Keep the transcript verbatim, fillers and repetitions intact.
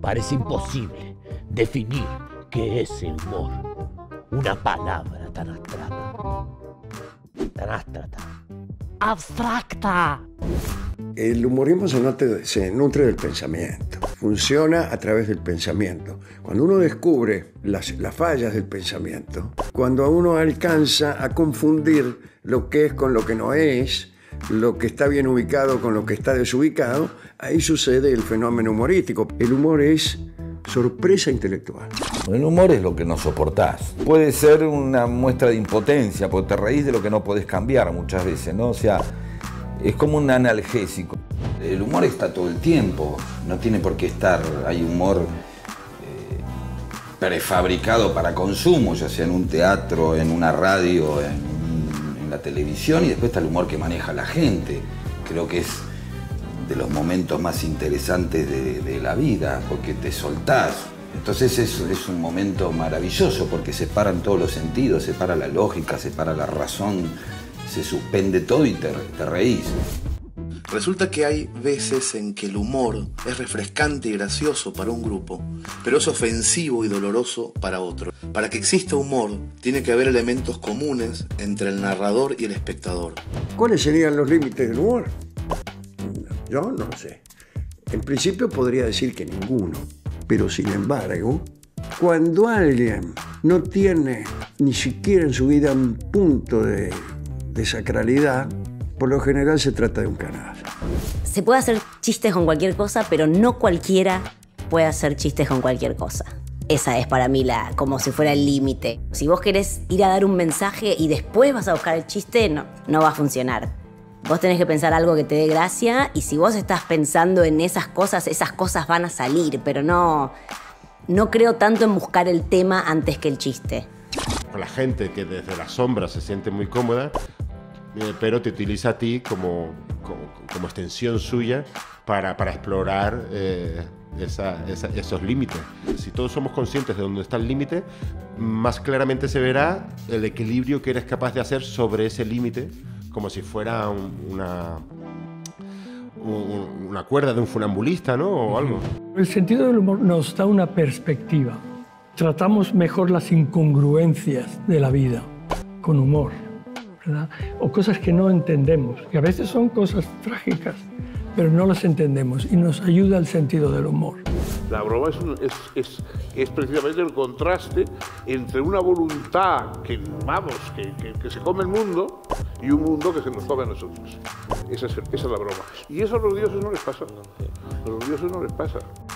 parece imposible definir qué es el humor. Una palabra tan abstracta. Tan abstracta. ¡Abstracta! El humorismo se, note, se nutre del pensamiento, funciona a través del pensamiento. Cuando uno descubre las, las fallas del pensamiento, cuando uno alcanza a confundir lo que es con lo que no es, lo que está bien ubicado con lo que está desubicado, ahí sucede el fenómeno humorístico. El humor es sorpresa intelectual. El humor es lo que no soportás. Puede ser una muestra de impotencia, porque te reís de lo que no podés cambiar muchas veces, ¿no? O sea, es como un analgésico. El humor está todo el tiempo, no tiene por qué estar. Hay humor eh, prefabricado para consumo, ya sea en un teatro, en una radio, en, en la televisión, y después está el humor que maneja la gente. Creo que es de los momentos más interesantes de, de la vida, porque te soltás. Entonces es, es un momento maravilloso, porque se paran todos los sentidos, se para la lógica, se para la razón, se suspende todo y te, te reís. Resulta que hay veces en que el humor es refrescante y gracioso para un grupo, pero es ofensivo y doloroso para otro. Para que exista humor, tiene que haber elementos comunes entre el narrador y el espectador. ¿Cuáles serían los límites del humor? Yo no sé. En principio podría decir que ninguno, pero sin embargo, cuando alguien no tiene ni siquiera en su vida un punto de, de sacralidad, por lo general se trata de un canalla. Se puede hacer chistes con cualquier cosa, pero no cualquiera puede hacer chistes con cualquier cosa. Esa es para mí la, como si fuera el límite. Si vos querés ir a dar un mensaje y después vas a buscar el chiste, no, no va a funcionar. Vos tenés que pensar algo que te dé gracia, y si vos estás pensando en esas cosas, esas cosas van a salir, pero no, no creo tanto en buscar el tema antes que el chiste. La gente que desde la sombra se siente muy cómoda, pero te utiliza a ti como, como, como extensión suya para, para explorar eh, esa, esa, esos límites. Si todos somos conscientes de dónde está el límite, más claramente se verá el equilibrio que eres capaz de hacer sobre ese límite, como si fuera un, una, un, una cuerda de un funambulista, ¿no? O algo. El sentido del humor nos da una perspectiva. Tratamos mejor las incongruencias de la vida con humor, ¿verdad? O cosas que no entendemos, que a veces son cosas trágicas, pero no las entendemos, y nos ayuda el sentido del humor. La broma es, un, es, es, es precisamente el contraste entre una voluntad que, vamos, que, que, que se come el mundo, y un mundo que se nos come a nosotros. Esa es, esa es la broma. Y eso a los dioses no les pasa. A los dioses no les pasa.